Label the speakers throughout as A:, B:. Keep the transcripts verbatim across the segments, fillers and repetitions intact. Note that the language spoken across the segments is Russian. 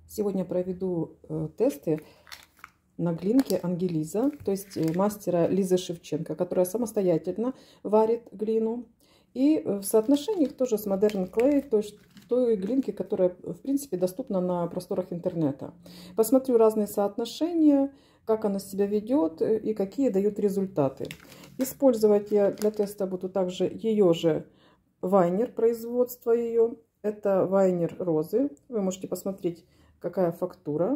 A: Сегодня проведу э, тесты на глинке Ангелиза, то есть э, мастера Лизы Шевченко, которая самостоятельно варит глину. И в соотношениях тоже с Modern Clay, то есть той глинки, которая в принципе доступна на просторах интернета. Посмотрю разные соотношения, как она себя ведет и какие дают результаты. Использовать я для теста буду также ее же вайнер, производства ее. Это вайнер розы. Вы можете посмотреть, какая фактура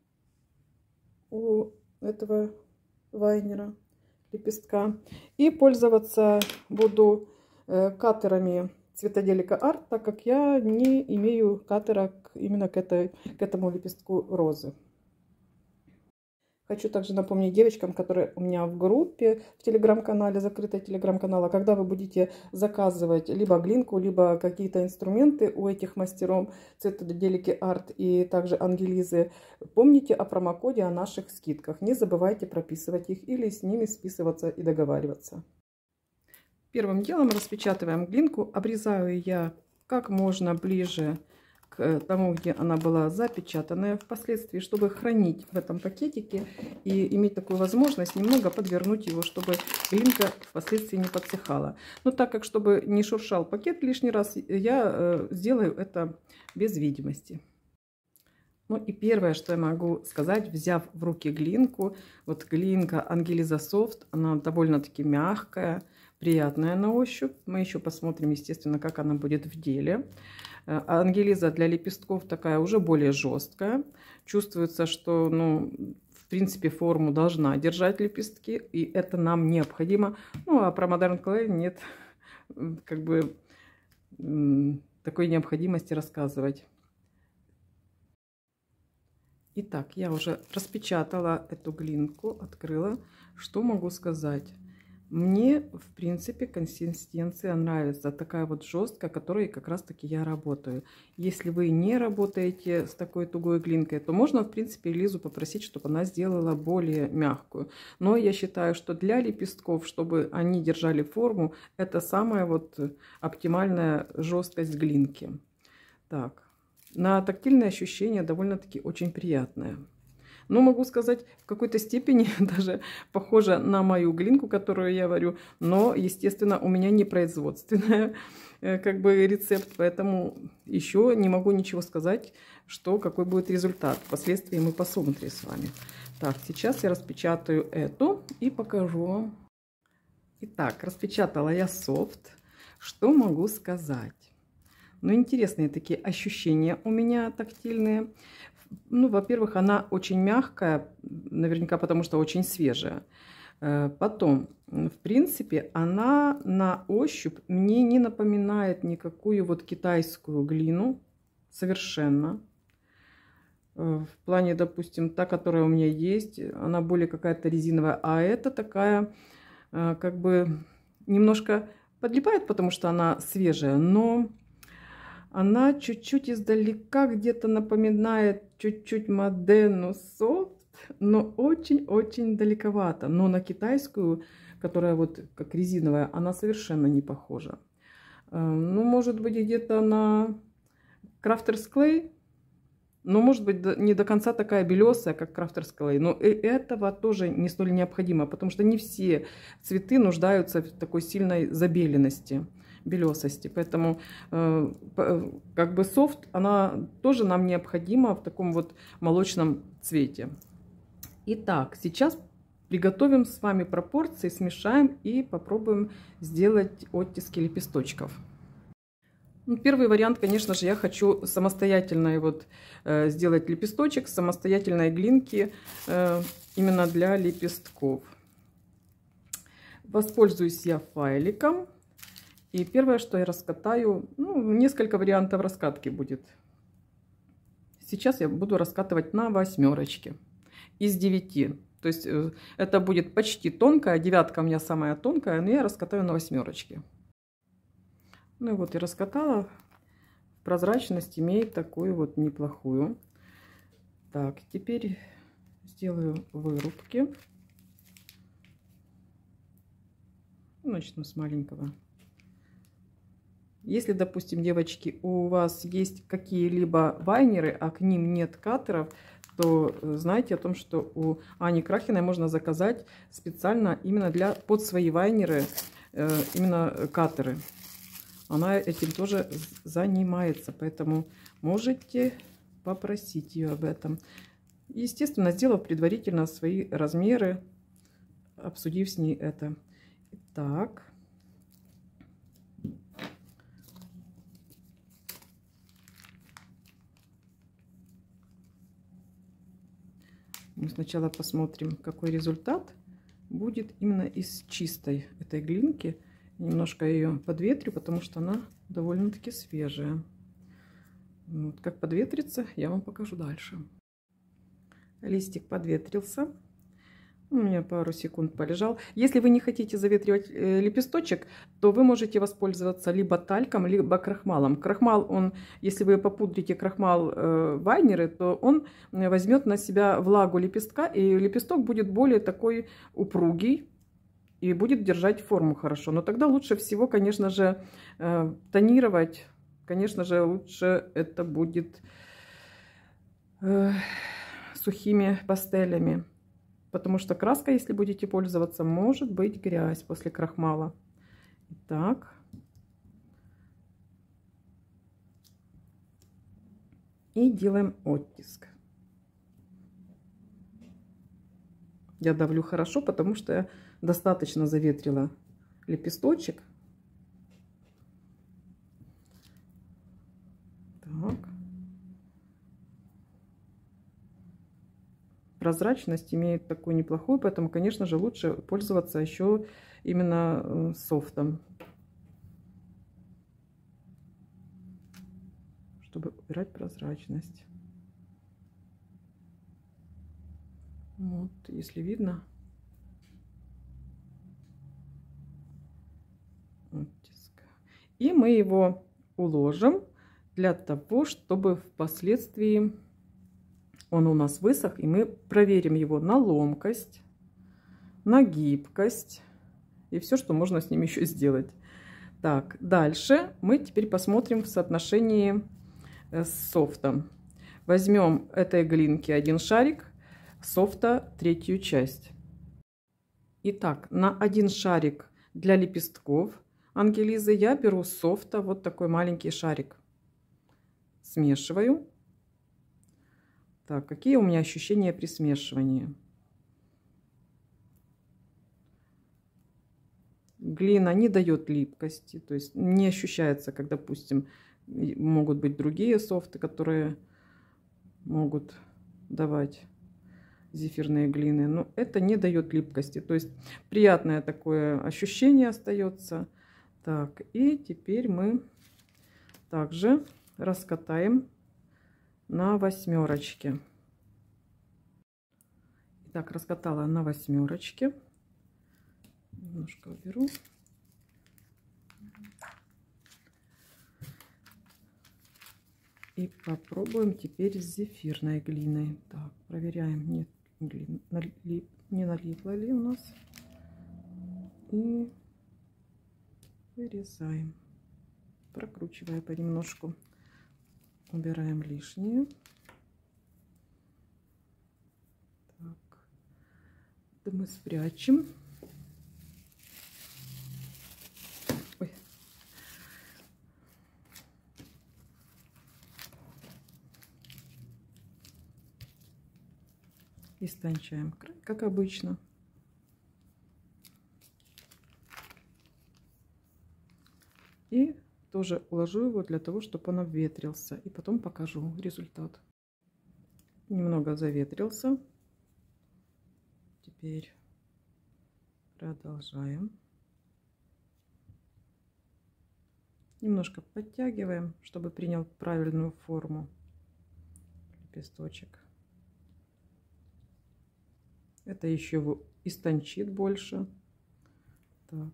A: у этого вайнера, лепестка. И пользоваться буду каттерами Цветоделика Арт, так как я не имею каттера именно к, этой, к этому лепестку розы. Хочу также напомнить девочкам, которые у меня в группе, в телеграм-канале, закрытой телеграм-канала, когда вы будете заказывать либо глинку, либо какие-то инструменты у этих мастеров Цветоделики Арт и также Ангелизы, помните о промокоде, о наших скидках. Не забывайте прописывать их или с ними списываться и договариваться. Первым делом распечатываем глинку. Обрезаю я как можно ближе к тому, где она была запечатанная впоследствии, чтобы хранить в этом пакетике и иметь такую возможность немного подвернуть его, чтобы глинка впоследствии не подсыхала. Но так как, чтобы не шуршал пакет лишний раз, я сделаю это без видимости. Ну и первое, что я могу сказать, взяв в руки глинку, вот глинка Ангелиза Софт, она довольно-таки мягкая, приятная на ощупь. Мы еще посмотрим, естественно, как она будет в деле. Ангелиза для лепестков такая уже более жесткая. Чувствуется, что, ну, в принципе, форму должна держать лепестки, и это нам необходимо. Ну, а про Modern Clay нет, как бы, такой необходимости рассказывать. Итак, я уже распечатала эту глинку, открыла. Что могу сказать? Мне, в принципе, консистенция нравится. Такая вот жесткая, которой как раз-таки я работаю. Если вы не работаете с такой тугой глинкой, то можно, в принципе, Лизу попросить, чтобы она сделала более мягкую. Но я считаю, что для лепестков, чтобы они держали форму, это самая вот оптимальная жесткость глинки. Так, на тактильное ощущение довольно-таки очень приятное. Но могу сказать, в какой-то степени даже похоже на мою глинку, которую я варю. Но, естественно, у меня не производственная как бы рецепт, поэтому еще не могу ничего сказать, что какой будет результат. Впоследствии мы посмотрим с вами. Так, сейчас я распечатаю эту и покажу вам. Итак, распечатала я софт. Что могу сказать? Ну, интересные такие ощущения у меня тактильные. Ну, во-первых, она очень мягкая, наверняка потому что очень свежая. Потом, в принципе, она на ощупь мне не напоминает никакую вот китайскую глину совершенно. В плане, допустим, та, которая у меня есть, она более какая-то резиновая, а это такая, как бы, немножко подлипает, потому что она свежая, но она чуть-чуть издалека где-то напоминает чуть-чуть Modern Soft, но очень-очень далековато. Но на китайскую, которая вот как резиновая, она совершенно не похожа. Ну, может быть, где-то на Crafter's Clay, но, может быть, не до конца такая белесая, как Crafter's Clay. Но и этого тоже не столь необходимо, потому что не все цветы нуждаются в такой сильной забеленности, белесости. Поэтому э, как бы софт, она тоже нам необходима в таком вот молочном цвете. Итак, сейчас приготовим с вами пропорции, смешаем и попробуем сделать оттиски лепесточков. Ну, первый вариант, конечно же, я хочу самостоятельно вот, э, сделать лепесточек, самостоятельной глинки э, именно для лепестков. Воспользуюсь я файликом. И первое, что я раскатаю, ну, несколько вариантов раскатки будет. Сейчас я буду раскатывать на восьмерочке из девяти. То есть это будет почти тонкая, девятка у меня самая тонкая, но я раскатаю на восьмерочке. Ну и вот я раскатала. Прозрачность имеет такую вот неплохую. Так, теперь сделаю вырубки. Начну с маленького. Если, допустим, девочки, у вас есть какие-либо вайнеры, а к ним нет катеров, то знайте о том, что у Ани Крахиной можно заказать специально именно для под свои вайнеры э, именно катеры. Она этим тоже занимается, поэтому можете попросить ее об этом. Естественно, сделав предварительно свои размеры, обсудив с ней это. Так. Мы сначала посмотрим, какой результат будет именно из чистой этой глинки. Немножко ее подветрю, потому что она довольно-таки свежая. Вот, как подветрится, я вам покажу дальше. Листик подветрился. У меня пару секунд полежал. Если вы не хотите заветривать э, лепесточек, то вы можете воспользоваться либо тальком, либо крахмалом. Крахмал, он, если вы попудрите крахмал э, вайнеры, то он возьмет на себя влагу лепестка, и лепесток будет более такой упругий и будет держать форму хорошо. Но тогда лучше всего, конечно же, э, тонировать. Конечно же, лучше это будет э, сухими пастелями. Потому что краска, если будете пользоваться, может быть грязь после крахмала. Итак. И делаем оттиск. Я давлю хорошо, потому что я достаточно заветрила лепесточек. Так. Прозрачность имеет такую неплохую, поэтому, конечно же, лучше пользоваться еще именно софтом, чтобы убирать прозрачность. Вот, если видно. Оттиск. И мы его уложим для того, чтобы впоследствии он у нас высох, и мы проверим его на ломкость, на гибкость и все, что можно с ним еще сделать. Так, дальше мы теперь посмотрим в соотношении с софтом. Возьмем этой глинки один шарик, софта третью часть. Итак, на один шарик для лепестков Ангелизы я беру софта вот такой маленький шарик. Смешиваю. Так, какие у меня ощущения при смешивании? Глина не дает липкости, то есть не ощущается, как, допустим, могут быть другие софты, которые могут давать зефирные глины, но это не дает липкости, то есть приятное такое ощущение остается. Так, и теперь мы также раскатаем на восьмерочке. Итак, раскатала на восьмерочке. Немножко уберу. И попробуем теперь с зефирной глиной. Так, проверяем, нет, глин, налип, не налипла ли у нас. И вырезаем, прокручивая понемножку. Убираем лишнее. Так. Это мы спрячем. Ой. Истончаем край, как обычно. И тоже уложу его для того, чтобы он обветрился. И потом покажу результат. Немного заветрился. Теперь продолжаем. Немножко подтягиваем, чтобы принял правильную форму лепесточек. Это еще его истончит больше. Так.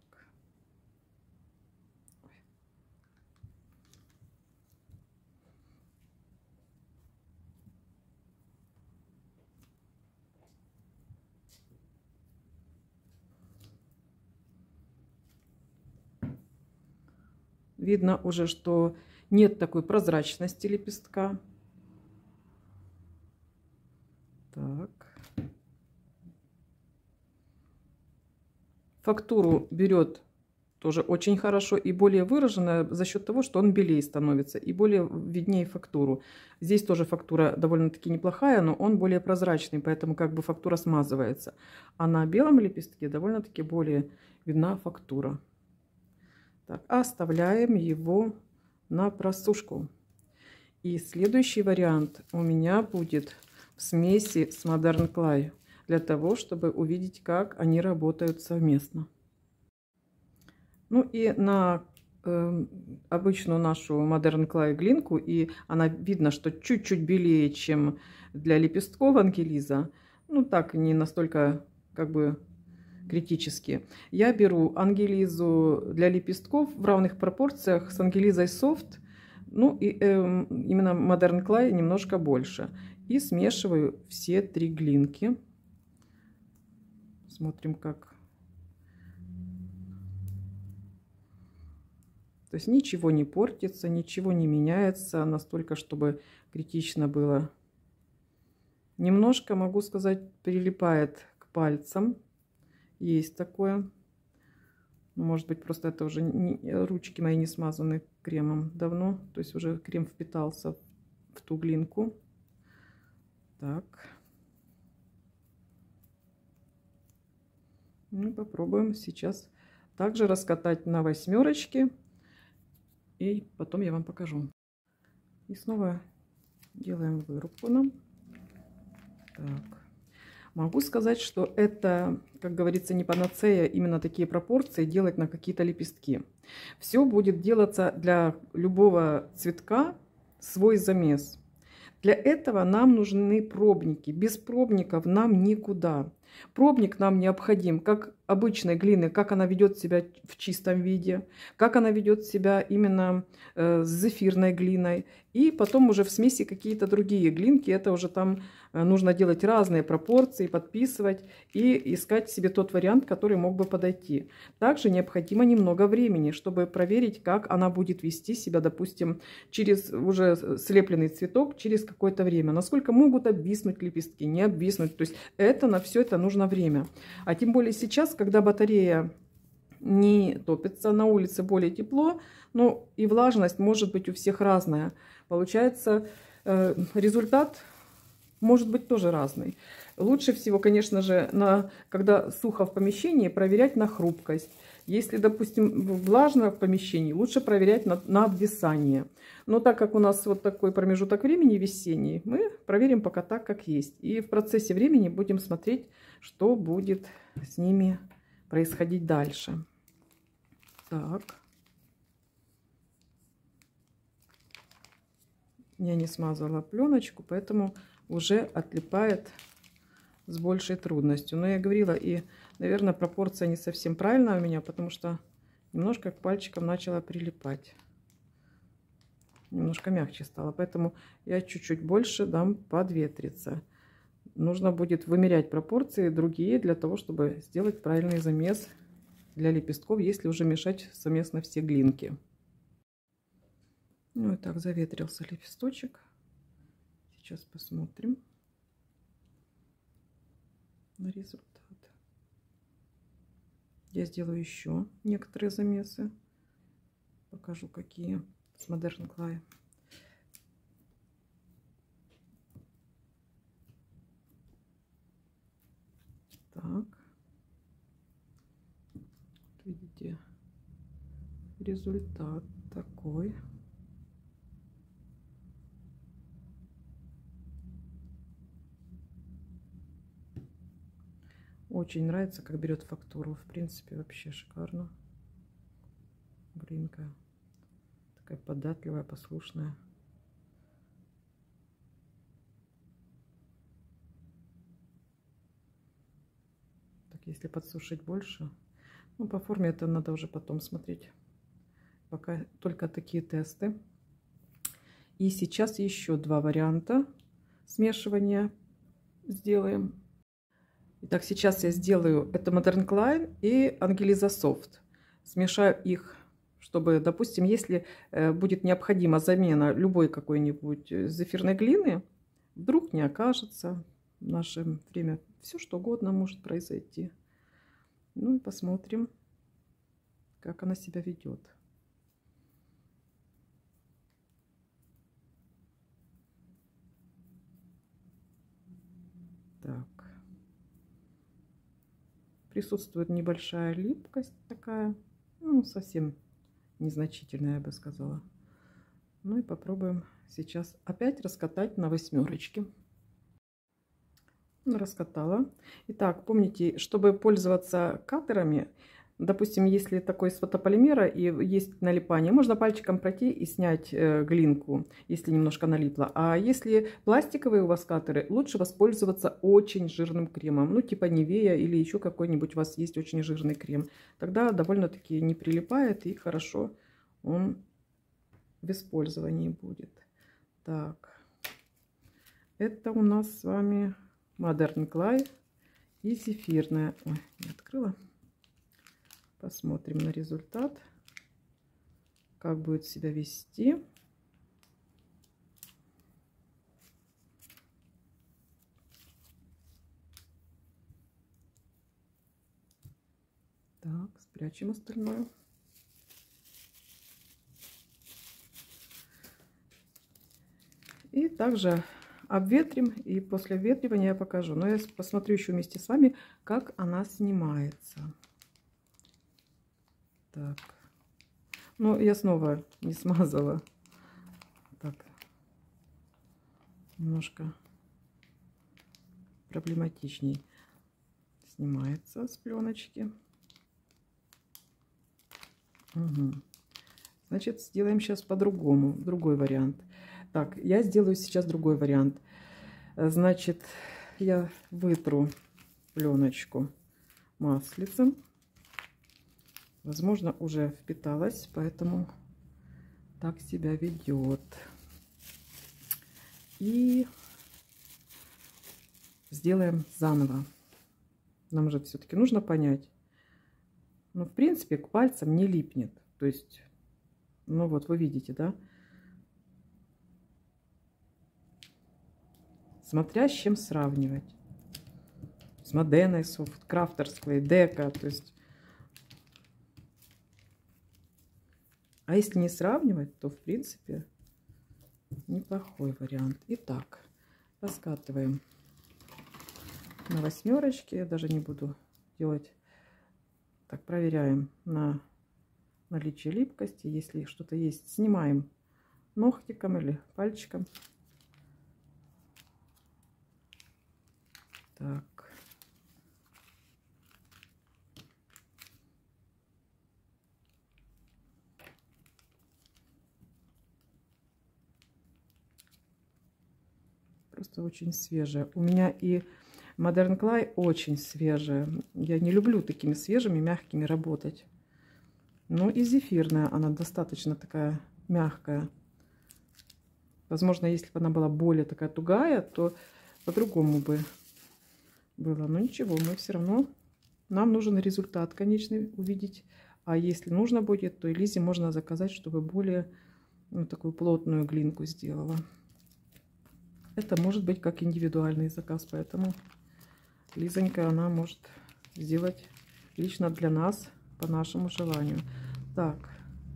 A: видно уже, что нет такой прозрачности лепестка. Так. Фактуру берет тоже очень хорошо и более выраженная за счет того, что он белее становится и более виднее фактуру. Здесь тоже фактура довольно-таки неплохая, но он более прозрачный, поэтому как бы фактура смазывается. А на белом лепестке довольно-таки более видна фактура. Так, оставляем его на просушку. И следующий вариант у меня будет в смеси с Modern Clay, для того, чтобы увидеть, как они работают совместно. Ну и на э, обычную нашу Modern Clay глинку, и она видно, что чуть-чуть белее, чем для лепестков ангелиза. Ну так, не настолько как бы критически. Я беру ангелизу для лепестков в равных пропорциях с ангелизой Soft, ну и э, именно Modern Clay немножко больше. И смешиваю все три глинки. Смотрим, как. То есть ничего не портится, ничего не меняется настолько, чтобы критично было. Немножко, могу сказать, прилипает к пальцам. Есть такое. Может быть, просто это уже не, ручки мои не смазаны кремом давно. То есть уже крем впитался в ту глинку. Так. Ну, попробуем сейчас также раскатать на восьмерочки. И потом я вам покажу. И снова делаем вырубку нам. Так. Могу сказать, что это, как говорится, не панацея именно такие пропорции делать на какие-то лепестки. Все будет делаться для любого цветка свой замес. Для этого нам нужны пробники. Без пробников нам никуда. Пробник нам необходим как обычной глины, как она ведет себя в чистом виде, как она ведет себя именно э, с зефирной глиной. И потом уже в смеси какие-то другие глинки. Это уже там э, нужно делать разные пропорции, подписывать и искать себе тот вариант, который мог бы подойти. Также необходимо немного времени, чтобы проверить, как она будет вести себя, допустим, через уже слепленный цветок через какое-то время. Насколько могут обвиснуть лепестки, не обвиснуть. То есть это на все это нужно время. А тем более сейчас, когда батарея не топится, на улице более тепло, но и влажность может быть у всех разная. Получается, результат может быть тоже разный. Лучше всего, конечно же, на, когда сухо в помещении, проверять на хрупкость. Если, допустим, влажно в помещении, лучше проверять на, на обвисание. Но так как у нас вот такой промежуток времени весенний, мы проверим пока так, как есть. И в процессе времени будем смотреть, что будет с ними происходить дальше. Так. Я не смазала пленочку, поэтому уже отлипает с большей трудностью. Но я говорила, и, наверное, пропорция не совсем правильная у меня, потому что немножко к пальчикам начала прилипать. Немножко мягче стало, поэтому я чуть-чуть больше дам подветриться. Нужно будет вымерять пропорции другие для того, чтобы сделать правильный замес для лепестков, если уже мешать совместно все глинки. Ну и так заветрился лепесточек. Сейчас посмотрим на результат. Я сделаю еще некоторые замесы. Покажу, какие с Modern Clay. Так. Видите, результат такой. Очень нравится, как берет фактуру. В принципе, вообще шикарно. Глинка. Такая податливая, послушная. Так, если подсушить больше, ну, по форме это надо уже потом смотреть. Пока только такие тесты. И сейчас еще два варианта смешивания сделаем. Итак, сейчас я сделаю это Modern Clay и Angeliza Soft. Смешаю их, чтобы, допустим, если будет необходима замена любой какой-нибудь зефирной глины, вдруг не окажется в наше время. Все что угодно может произойти. Ну и посмотрим, как она себя ведет. Так. Присутствует небольшая липкость такая, ну, совсем незначительная, я бы сказала. Ну и попробуем сейчас опять раскатать на восьмерочке. Раскатала. Итак, помните, чтобы пользоваться катерами, допустим, если такой из фотополимера и есть налипание, можно пальчиком пройти и снять э, глинку, если немножко налипло. А если пластиковые у вас катеры, лучше воспользоваться очень жирным кремом. Ну, типа Нивея или еще какой-нибудь у вас есть очень жирный крем. Тогда довольно-таки не прилипает и хорошо он в использовании будет. Так, это у нас с вами Modern Clay и зефирная. Ой, не открыла. Посмотрим на результат, как будет себя вести. Так, спрячем остальное. И также обветрим, и после обветривания я покажу. Но я посмотрю еще вместе с вами, как она снимается. Так. Ну, я снова не смазала. Так. Немножко проблематичней снимается с пленочки. Угу. Значит, сделаем сейчас по-другому, другой вариант. Так, я сделаю сейчас другой вариант. Значит, я вытру пленочку маслицем. Возможно, уже впиталась, поэтому так себя ведет. И сделаем заново. Нам же все-таки нужно понять. Ну, в принципе, к пальцам не липнет. То есть, ну вот, вы видите, да? Смотря с чем сравнивать. С Моденой, Софт, Крафтерской, Дека. То есть, а если не сравнивать, то, в принципе, неплохой вариант. Итак, раскатываем на восьмерочке. Я даже не буду делать. Так, проверяем на наличие липкости. Если что-то есть, снимаем ногтиком или пальчиком. Так. Просто очень свежая. У меня и Modern Clay очень свежая. Я не люблю такими свежими, мягкими работать. Ну и зефирная, она достаточно такая мягкая. Возможно, если бы она была более такая тугая, то по-другому бы было. Но ничего, мы все равно, нам нужен результат конечный увидеть. А если нужно будет, то и Лизе можно заказать, чтобы более, ну, такую плотную глинку сделала. Это может быть как индивидуальный заказ, поэтому Лизонька, она может сделать лично для нас по нашему желанию. Так,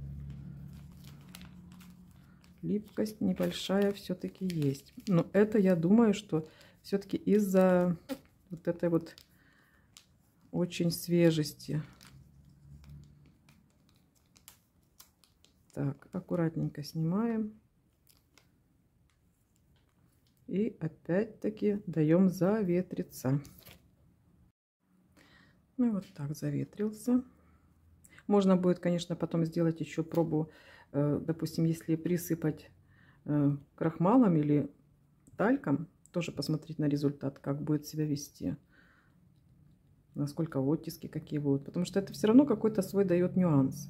A: липкость небольшая все-таки есть. Но это, я думаю, что все-таки из-за вот этой вот очень свежести. Так, аккуратненько снимаем. И опять-таки даем заветриться. Ну и вот так заветрился. Можно будет, конечно, потом сделать еще пробу, допустим, если присыпать крахмалом или тальком, тоже посмотреть на результат, как будет себя вести. Насколько оттиски какие будут. Потому что это все равно какой-то свой дает нюанс.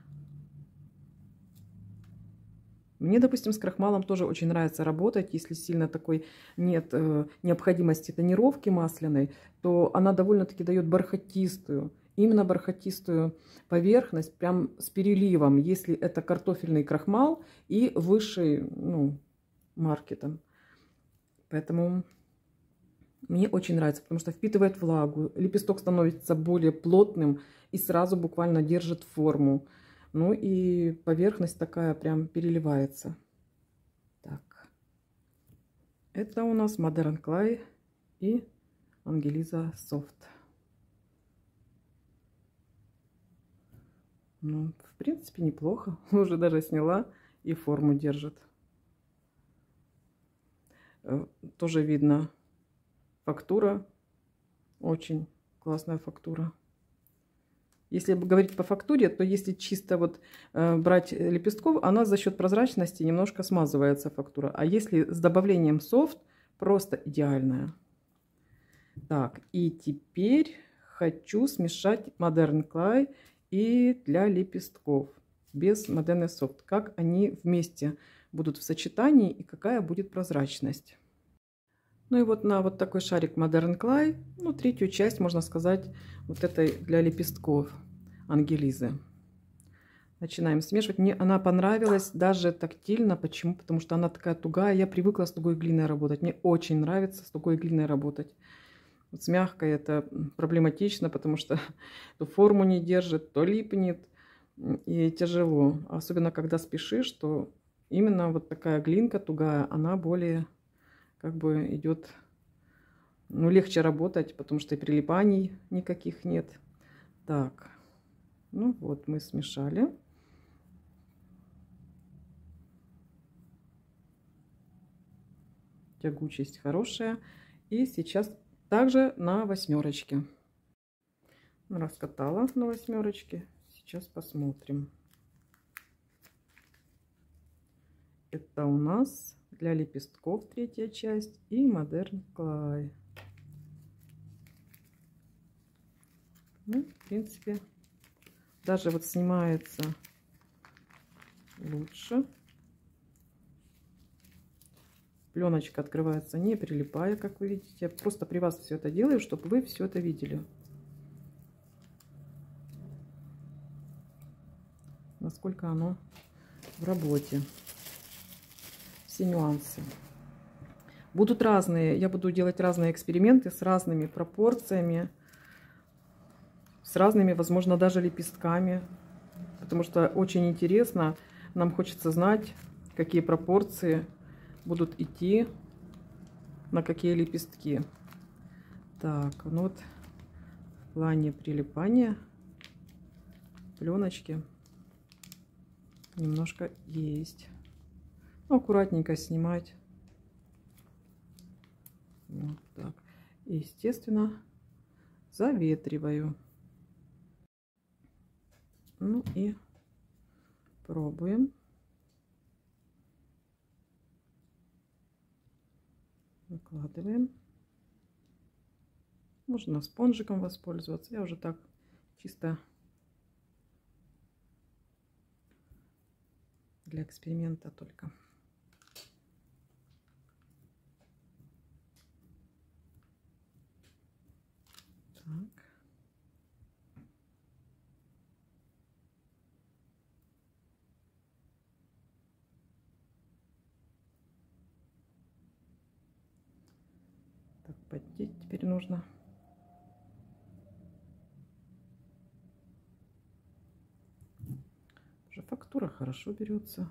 A: Мне, допустим, с крахмалом тоже очень нравится работать. Если сильно такой нет э, необходимости тонировки масляной, то она довольно-таки дает бархатистую именно бархатистую поверхность, прям с переливом, если это картофельный крахмал и высший, ну, марки там. Поэтому мне очень нравится, потому что впитывает влагу, лепесток становится более плотным и сразу буквально держит форму. Ну и поверхность такая прям переливается. Так. Это у нас Modern Clay и Angelisa Soft. Ну, в принципе, неплохо. Уже даже сняла и форму держит. Тоже видно фактура. Очень классная фактура. Если говорить по фактуре, то если чисто вот э, брать лепестков, она за счет прозрачности немножко смазывается фактура. А если с добавлением софт, просто идеальная. Так, и теперь хочу смешать Modern Clay и для лепестков без Modern Soft. Как они вместе будут в сочетании и какая будет прозрачность. Ну и вот на вот такой шарик Modern Clay, ну третью часть, можно сказать, вот этой для лепестков Ангелизы. Начинаем смешивать. Мне она понравилась даже тактильно. Почему? Потому что она такая тугая. Я привыкла с тугой глиной работать. Мне очень нравится с тугой глиной работать. Вот с мягкой это проблематично, потому что то форму не держит, то липнет. И тяжело. Особенно когда спешишь, то именно вот такая глинка тугая, она более... как бы идет, ну, легче работать, потому что и прилипаний никаких нет. Так, ну вот мы смешали. Тягучесть хорошая. И сейчас также на восьмерочке. Раскатала на восьмерочке. Сейчас посмотрим. Это у нас для лепестков третья часть и Modern Clay. Ну, в принципе, даже вот снимается лучше. Пленочка открывается не прилипая, как вы видите. Я просто при вас все это делаю, чтобы вы все это видели. Насколько оно в работе. Все нюансы. Будут разные, я буду делать разные эксперименты с разными пропорциями, с разными, возможно, даже лепестками, потому что очень интересно, нам хочется знать, какие пропорции будут идти на какие лепестки. Так, ну вот в плане прилипания пленочки немножко есть. Аккуратненько снимать. Вот так. И, естественно, заветриваю. Ну и пробуем. Выкладываем. Можно спонжиком воспользоваться. Я уже так чисто для эксперимента только. Так. Так, поддеть теперь нужно. Уже фактура хорошо берется.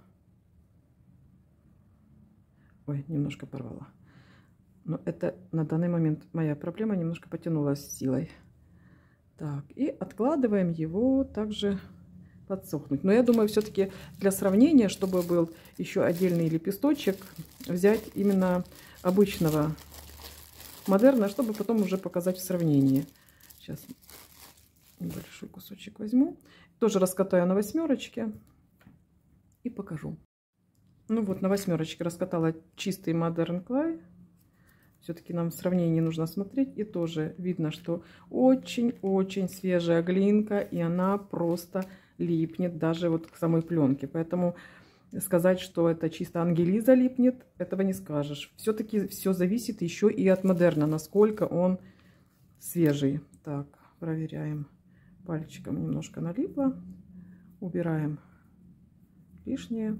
A: Ой, немножко порвала. Но это на данный момент моя проблема, немножко потянулась силой. Так, и откладываем его также подсохнуть. Но я думаю, все-таки для сравнения, чтобы был еще отдельный лепесточек, взять именно обычного модерна, чтобы потом уже показать в сравнении. Сейчас небольшой кусочек возьму. Тоже раскатаю на восьмерочке и покажу. Ну вот, на восьмерочке раскатала чистый Modern Clay. Все-таки нам в сравнении нужно смотреть. И тоже видно, что очень-очень свежая глинка. И она просто липнет даже вот к самой пленке. Поэтому сказать, что это чисто Ангелиза липнет, этого не скажешь. Все-таки все зависит еще и от модерна, насколько он свежий. Так, проверяем Пальчиком немножко налипло. Убираем лишнее.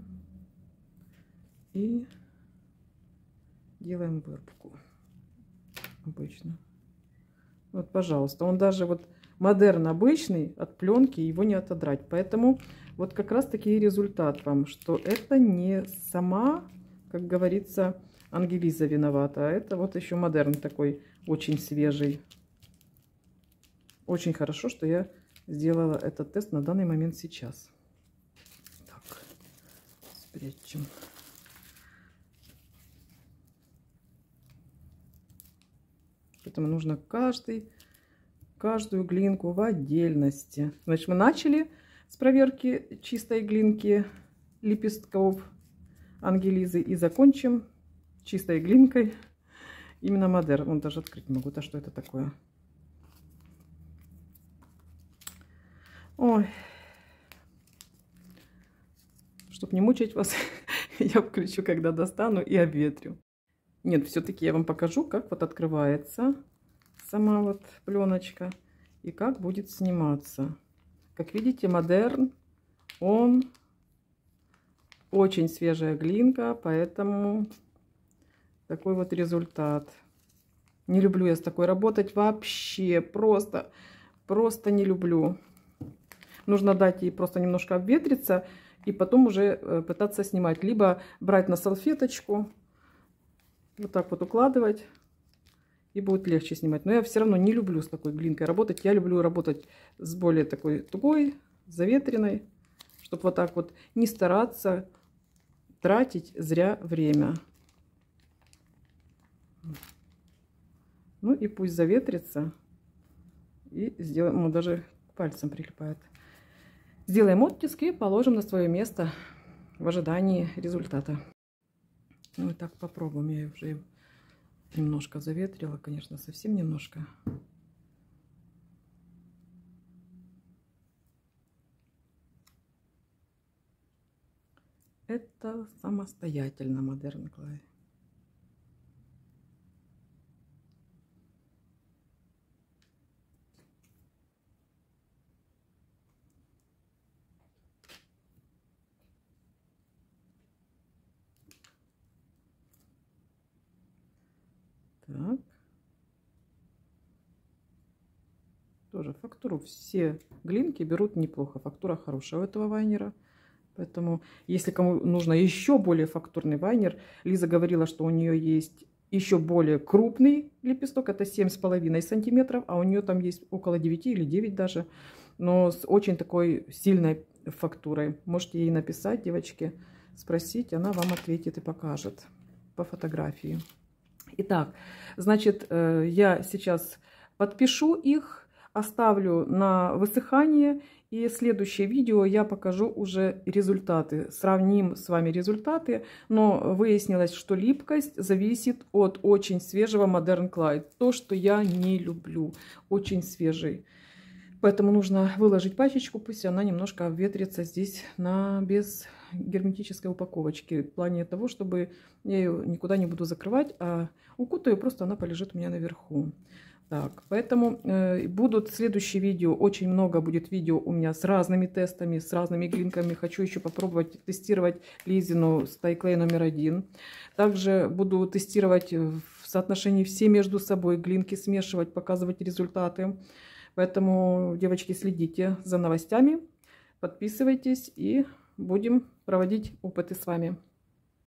A: И делаем вырубку. Обычно. Вот, пожалуйста. Он даже вот модерн обычный, от пленки его не отодрать. Поэтому вот как раз таки результат вам, что это не сама, как говорится, Ангелиза виновата. А это вот еще модерн такой, очень свежий. Очень хорошо, что я сделала этот тест на данный момент сейчас. Так, спрячем. Поэтому нужно каждый, каждую глинку в отдельности. Значит, мы начали с проверки чистой глинки лепестков Ангелизы и закончим чистой глинкой именно модерн. Вон даже открыть могу. Да что это такое? Ой. Чтоб не мучить вас, я включу, когда достану, и обветрю. Нет, все-таки я вам покажу, как вот открывается сама вот пленочка и как будет сниматься. Как видите, модерн, он очень свежая глинка, поэтому такой вот результат. Не люблю я с такой работать вообще, просто, просто не люблю. Нужно дать ей просто немножко обветриться и потом уже пытаться снимать. Либо брать на салфеточку, вот так вот укладывать, и будет легче снимать. Но я все равно не люблю с такой глинкой работать. Я люблю работать с более такой тугой, заветренной, чтобы вот так вот не стараться тратить зря время. Ну и пусть заветрится. И сделаем, ну, даже пальцем прилипает. Сделаем оттиск и положим на свое место в ожидании результата. Ну и так попробуем. Я уже немножко заветрила, конечно, совсем немножко. Это самостоятельно Modern Clay. Так. Тоже фактуру все глинки берут неплохо. Фактура хорошая у этого вайнера. Поэтому, если кому нужно еще более фактурный вайнер, Лиза говорила, что у нее есть еще более крупный лепесток. Это семь с половиной сантиметров. А у нее там есть около девяти или девять даже. Но с очень такой сильной фактурой. Можете ей написать, девочки, спросить. Она вам ответит и покажет по фотографии. Итак, значит, я сейчас подпишу их, оставлю на высыхание, и следующее видео я покажу уже результаты. Сравним с вами результаты, но выяснилось, что липкость зависит от очень свежего Modern Clay. То, что я не люблю, очень свежий. Поэтому нужно выложить пачечку, пусть она немножко обветрится здесь на без герметической упаковочки. В плане того, чтобы я ее никуда не буду закрывать, а укутаю, просто она полежит у меня наверху. Так, поэтому э, будут следующие видео, очень много будет видео у меня с разными тестами, с разными глинками. Хочу еще попробовать тестировать Лизину Stay Clay номер один. Также буду тестировать в соотношении все между собой глинки, смешивать, показывать результаты. Поэтому, девочки, следите за новостями, подписывайтесь и будем проводить опыты с вами.